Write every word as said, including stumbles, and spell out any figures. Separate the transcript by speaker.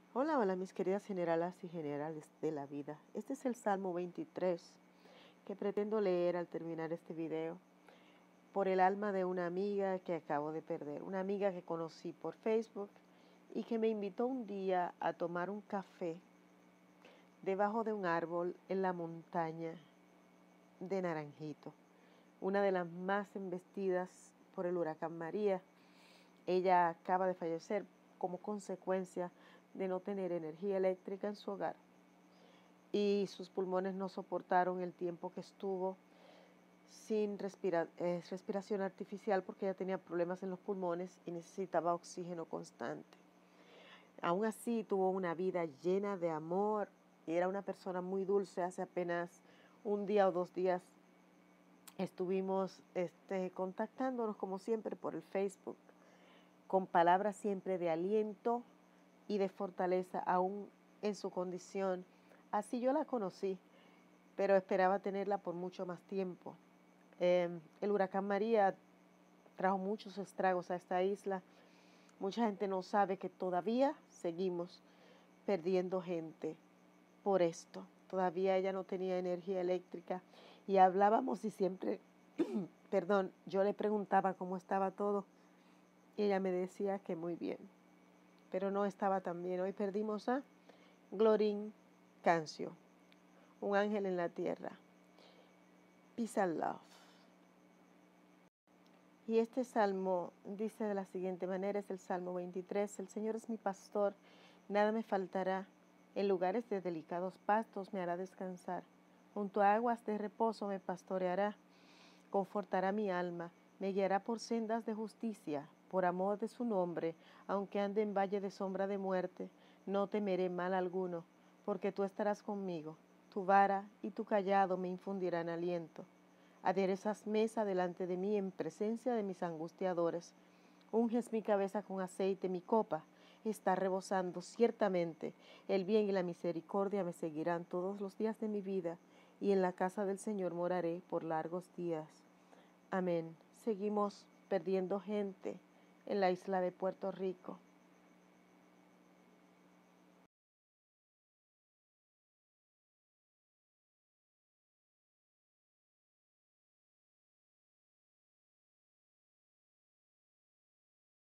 Speaker 1: Hola, hola mis queridas generalas y generales de la vida. Este es el Salmo veintitrés que pretendo leer al terminar este video por el alma de una amiga que acabo de perder, una amiga que conocí por Facebook y que me invitó un día a tomar un café debajo de un árbol en la montaña de Naranjito, una de las más embestidas por el huracán María. Ella acaba de fallecer como consecuencia de no tener energía eléctrica en su hogar y sus pulmones no soportaron el tiempo que estuvo sin respira eh, respiración artificial porque ella tenía problemas en los pulmones y necesitaba oxígeno constante. Aún así tuvo una vida llena de amor y era una persona muy dulce. Hace apenas un día o dos días estuvimos este, contactándonos como siempre por el Facebook, con palabras siempre de aliento y de fortaleza, aún en su condición. Así yo la conocí, pero esperaba tenerla por mucho más tiempo. Eh, el huracán María trajo muchos estragos a esta isla. Mucha gente no sabe que todavía seguimos perdiendo gente por esto. Todavía ella no tenía energía eléctrica y hablábamos y siempre, perdón, yo le preguntaba cómo estaba todo y ella me decía que muy bien, pero no estaba tan bien. Hoy perdimos a Glorín Cancio, un ángel en la tierra. Peace and love. Y este salmo dice de la siguiente manera, es el Salmo veintitrés: el Señor es mi pastor, nada me faltará. En lugares de delicados pastos me hará descansar. Junto a aguas de reposo me pastoreará. Confortará mi alma, me guiará por sendas de justicia, por amor de su nombre. Aunque ande en valle de sombra de muerte, no temeré mal alguno, porque tú estarás conmigo. Tu vara y tu cayado me infundirán aliento. Aderezas mesa delante de mí en presencia de mis angustiadores. Unges mi cabeza con aceite, mi copa está rebosando. Ciertamente el bien y la misericordia me seguirán todos los días de mi vida, y en la casa del Señor moraré por largos días. Amén. Seguimos perdiendo gente en la isla de Puerto Rico.